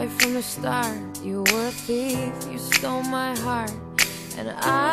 right from the start. You were a thief, you stole my heart, and I